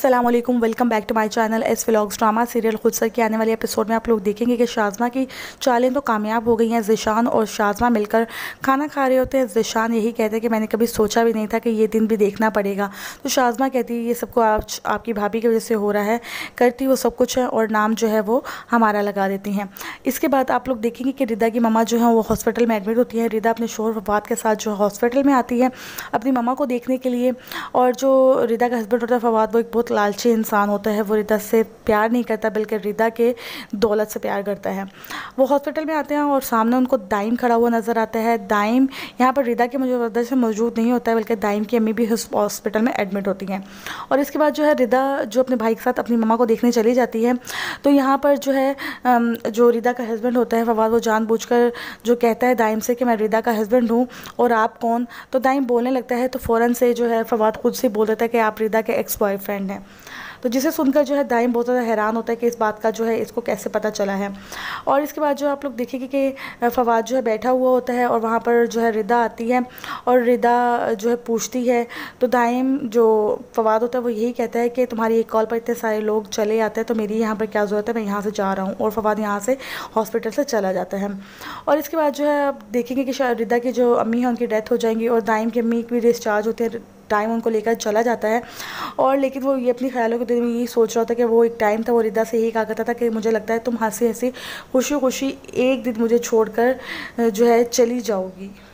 अस्सलाम वालेकुम, welcome back to my channel S vlogs. Drama serial Khudsar के आने वाले एपिसोड में आप लोग देखेंगे कि शाज़मा की चालें तो कामयाब हो गई हैं। ज़ीशान और शाज़मा मिलकर खाना खा रहे होते हैं। ज़ीशान यही कहते हैं कि मैंने कभी सोचा भी नहीं था कि ये दिन भी देखना पड़ेगा। तो शाज़मा कहती है ये सबको आपकी भाभी की वजह से हो रहा है, करती वो सब कुछ है और नाम जो है वो हमारा लगा देती हैं। इसके बाद आप लोग देखेंगे कि रिदा की मम्मा जो है वो हॉस्पिटल में एडमिट होती है। रिदा अपने शोहर फवाद के साथ जो है हॉस्पिटल में आती है अपनी मम्मा को देखने के लिए। और जो रिदा का हस्बैंड होता है फवाद, वो एक बहुत लालची इंसान होता है। वो रिदा से प्यार नहीं करता बल्कि रिदा के दौलत से प्यार करता है। वो हॉस्पिटल में आते हैं और सामने उनको दाइम खड़ा हुआ नज़र आता है। दाइम यहाँ पर रिदा के वजह से मौजूद नहीं होता है बल्कि दाइम की अम्मी भी हॉस्पिटल में एडमिट होती हैं। और इसके बाद जो है रिदा जो अपने भाई के साथ अपनी मम्मा को देखने चली जाती है। तो यहाँ पर जो है जो रिदा का हस्बैंड होता है फवाद, वो जानबूझकर जो कहता है दाइम से कि मैं रिदा का हस्बैंड हूँ और आप कौन। तो दाइम बोलने लगता है तो फ़ौरन से जो है फवाद खुद से बोल देता है कि आप रिदा के एक्स बॉयफ्रेंड हैं। तो जिसे सुनकर जो है दाइम बहुत ज़्यादा हैरान होता है कि इस बात का जो है इसको कैसे पता चला है। और इसके बाद जो आप लोग देखेंगे कि फवाद जो है बैठा हुआ होता है और वहाँ पर जो है रिदा आती है और रिदा जो है पूछती है। तो दाइम जो फवाद होता है वो यही कहता है कि तुम्हारी एक कॉल पर इतने सारे लोग चले आते हैं तो मेरी यहाँ पर क्या ज़रूरत है, मैं यहाँ से जा रहा हूँ। और फवाद यहाँ से हॉस्पिटल से चला जाता है। और इसके बाद जो है आप देखेंगे कि शायद रिदा की जो अम्मी है उनकी डेथ हो जाएंगी और दाइम की अम्मी भी डिस्चार्ज होती है। टाइम उनको लेकर चला जाता है और लेकिन वो ये अपनी ख्यालों के दिल में यही सोच रहा था कि वो एक टाइम था, वो रिदा से यही कहा करता था कि मुझे लगता है तुम हंसी हंसी खुशी खुशी एक दिन मुझे छोड़कर जो है चली जाओगी।